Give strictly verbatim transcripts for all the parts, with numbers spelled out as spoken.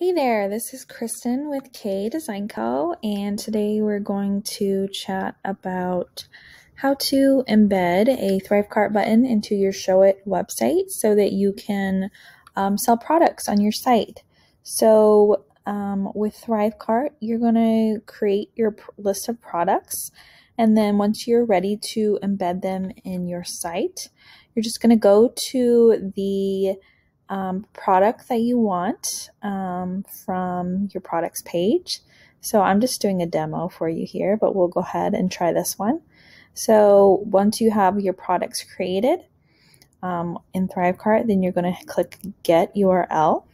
Hey there, this is Kristen with K Design Co. And today we're going to chat about how to embed a Thrivecart button into your Showit website so that you can um, sell products on your site. So um, with Thrivecart, you're going to create your pr- list of products, and then once you're ready to embed them in your site, you're just going to go to the Um, product that you want um, from your products page. So I'm just doing a demo for you here, but we'll go ahead and try this one. So once you have your products created um, in Thrivecart, then you're going to click Get U R L.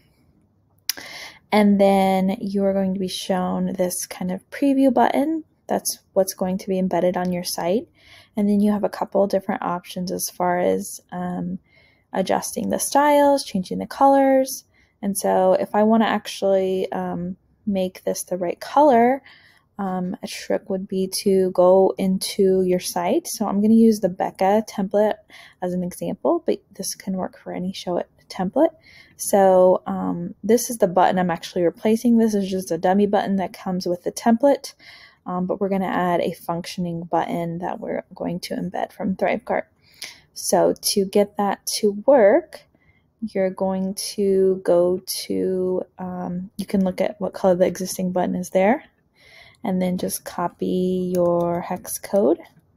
And then you are going to be shown this kind of preview button. That's what's going to be embedded on your site. And then you have a couple different options as far as um, adjusting the styles, changing the colors. And so if I want to actually um, make this the right color, um, a trick would be to go into your site. So I'm going to use the Becca template as an example, but this can work for any Showit template. So um, this is the button I'm actually replacing. This is just a dummy button that comes with the template, um, but we're going to add a functioning button that we're going to embed from Thrivecart. So to get that to work, you're going to go to, um, you can look at what color the existing button is there, and then just copy your hex code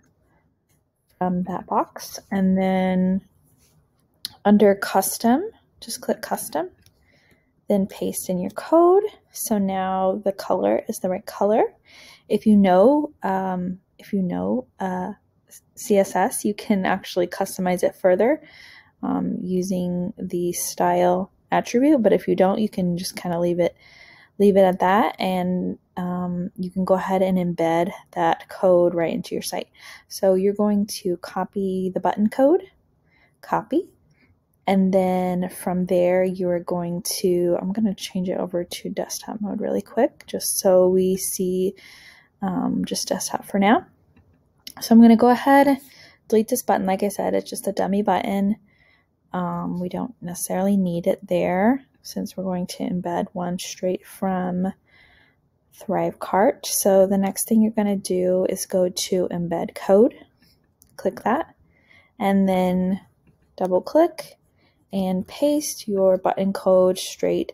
from that box. And then under custom, just click custom, then paste in your code. So now the color is the right color. If you know, um, if you know, uh, C S S, you can actually customize it further um, using the style attribute, but if you don't, you can just kind of leave it leave it at that, and um, you can go ahead and embed that code right into your site. So you're going to copy the button code, copy, and then from there you're going to, I'm going to change it over to desktop mode really quick just so we see um, just desktop for now. So I'm going to go ahead, delete this button. Like I said, it's just a dummy button. Um, we don't necessarily need it there since we're going to embed one straight from Thrivecart. So the next thing you're going to do is go to embed code, click that, and then double click and paste your button code straight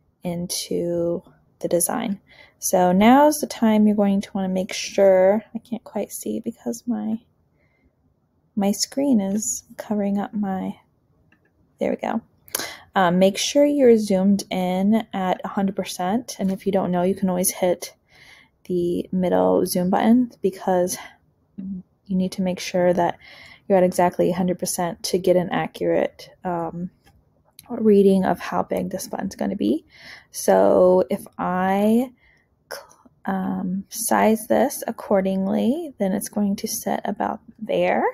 into the design. So now is the time you're going to want to make sure, I can't quite see because my my screen is covering up my, there we go. Um, make sure you're zoomed in at one hundred percent, and if you don't know, you can always hit the middle zoom button because you need to make sure that you're at exactly one hundred percent to get an accurate um, reading of how big this button's going to be. So if I um, size this accordingly, then it's going to set about there.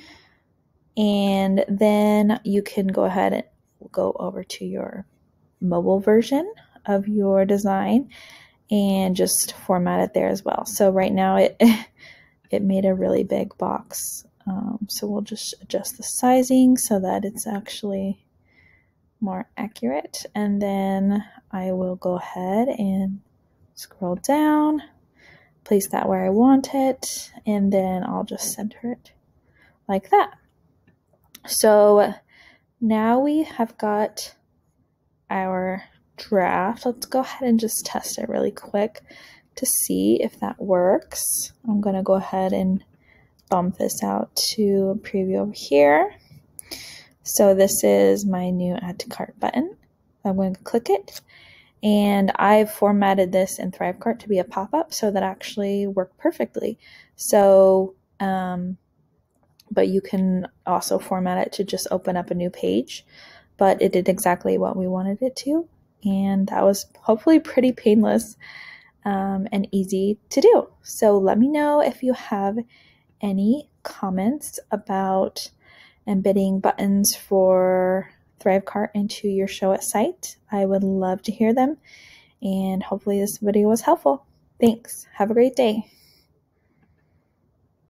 And then you can go ahead and go over to your mobile version of your design and just format it there as well. So right now it it made a really big box. Um, so we'll just adjust the sizing so that it's actually more accurate. And then I will go ahead and scroll down, place that where I want it, and then I'll just center it like that. So now we have got our draft. Let's go ahead and just test it really quick to see if that works. I'm going to go ahead and bump this out to a preview over here. So this is my new add to cart button. I'm going to click it, and I've formatted this in Thrivecart to be a pop-up, so that actually worked perfectly. So um, but you can also format it to just open up a new page, but it did exactly what we wanted it to, and that was hopefully pretty painless um, and easy to do. So let me know if you have any comments about embedding buttons for Thrivecart into your Showit site. I would love to hear them, and hopefully this video was helpful. Thanks. Have a great day.